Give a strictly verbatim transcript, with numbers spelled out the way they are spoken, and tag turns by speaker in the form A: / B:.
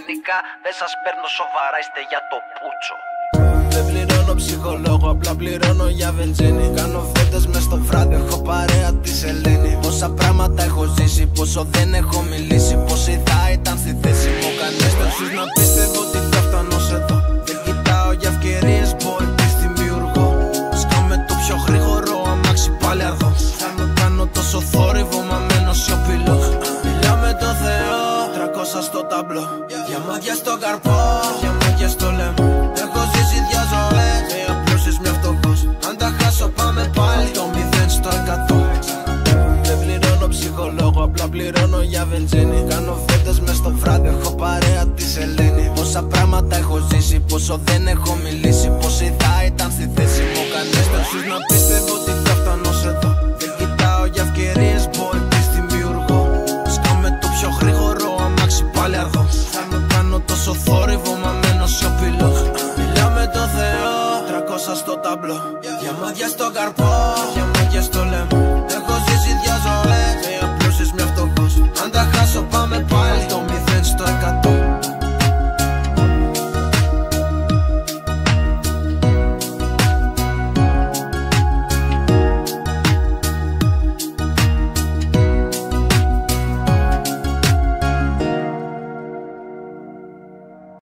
A: γενικά δεν σας παίρνω σοβαρά, είστε για το πούτσο.
B: Δεν πληρώνω ψυχολόγο, απλά πληρώνω για βενζίνη. Κάνω φέτες μες στο βράδυ, έχω παρέα τη Σελήνη. Πόσα πράγματα έχω ζήσει, πόσο δεν έχω μιλήσει. Πόσοι θα ήταν στη θέση μου, κανείς δεν τους να πίστευω ότι θα φτάνω σε εδώ. Δεν κοιτάω για ευκαιρίες, boy, τι δημιουργώ. Σκάμε το πιο γρήγορο αμάξι πάλι αργό. Κάνω, κάνω τόσο θόρυβο, μα μένω σιωπηλό. Μιλάω με το Θεό, τρακόσια στο ταμπλό. Διαμάδια στον καρπό, διαμάδια στο λαιμό. Έχω ζήσει δυο ζωές, μία πλούσιες, μια φτωχός. Αν τα χάσω πάμε πάλι το μηδέν στο εκατό. Δεν πληρώνω ψυχολόγο, απλά πληρώνω για βενζίνη. Κάνω φέτες μες στο βράδυ, έχω παρέα τη Σελήνη. Πόσα πράγματα έχω ζήσει, πόσο δεν έχω μιλήσει. Πόσοι θα ήταν στη θέση μου, κανείς δεν τους να πίστευω ότι θα φτάνω σε εδώ. Δεν κοιτάω για ευκαιρίες, boy, τις δημιουργώ. Σκάμε το πιο γρήγορο αμάξι πάλι αργό. Κάνω, κάνω τόσο θόρυβο, μα μένω σιωπηλό. Μιλάω με το Θεό, τρακόσια στο ταμπλό. Διαμάδια στον καρπό.